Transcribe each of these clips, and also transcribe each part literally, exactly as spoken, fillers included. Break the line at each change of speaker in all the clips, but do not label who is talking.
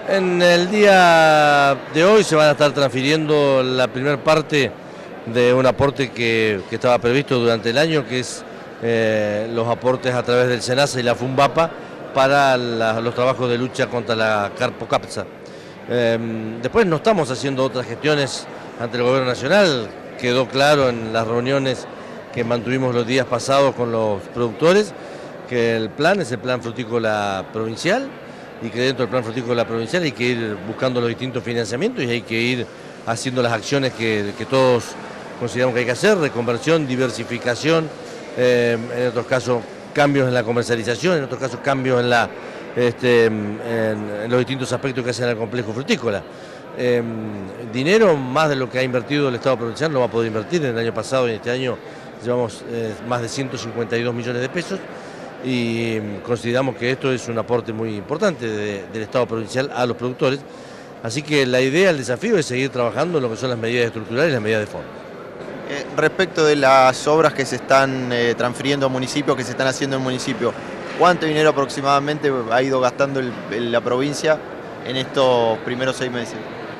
En el día de hoy se van a estar transfiriendo la primera parte de un aporte que, que estaba previsto durante el año, que es eh, los aportes a través del SENASA y la FUNVAPA para la, los trabajos de lucha contra la carpocapsa. Eh, después no estamos haciendo otras gestiones ante el gobierno nacional, quedó claro en las reuniones que mantuvimos los días pasados con los productores, que el plan es el plan frutícola provincial y que dentro del plan frutícola provincial hay que ir buscando los distintos financiamientos y hay que ir haciendo las acciones que, que todos consideramos que hay que hacer, reconversión, diversificación, eh, en otros casos cambios en la comercialización, en otros casos cambios en, la, este, en, en los distintos aspectos que hacen al complejo frutícola. Eh, dinero más de lo que ha invertido el Estado provincial no va a poder invertir. En el año pasado y en este año llevamos eh, más de ciento cincuenta y dos millones de pesos y consideramos que esto es un aporte muy importante de, del Estado provincial a los productores. Así que la idea, el desafío es seguir trabajando en lo que son las medidas estructurales y las medidas de fondo.
Eh, respecto de las obras que se están eh, transfiriendo a municipios, que se están haciendo en municipio, ¿cuánto dinero aproximadamente ha ido gastando el, el, la provincia en estos primeros seis meses?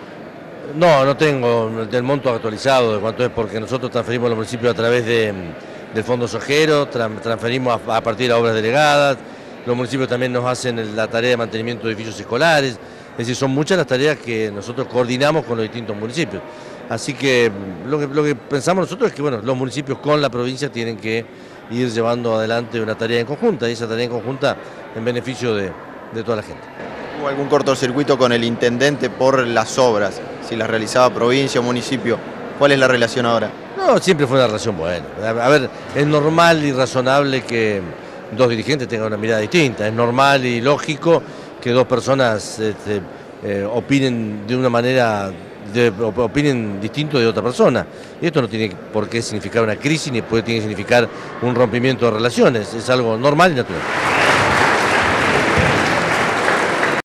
No, no tengo el monto actualizado de cuánto es, porque nosotros transferimos a los municipios a través de, del Fondo Sojero, transferimos a, a partir de obras delegadas, los municipios también nos hacen la tarea de mantenimiento de edificios escolares, es decir, son muchas las tareas que nosotros coordinamos con los distintos municipios. Así que lo que, lo que pensamos nosotros es que bueno, los municipios con la provincia tienen que ir llevando adelante una tarea en conjunta, y esa tarea en conjunta en beneficio de, de toda la gente.
¿Hubo algún cortocircuito con el intendente por las obras? Si las realizaba provincia o municipio, ¿cuál es la relación ahora?
No, siempre fue una relación buena. A ver, es normal y razonable que dos dirigentes tengan una mirada distinta, es normal y lógico que dos personas este, eh, opinen de una manera, de, opinen distinto de otra persona. Y esto no tiene por qué significar una crisis ni puede tiene que significar un rompimiento de relaciones, es algo normal y natural.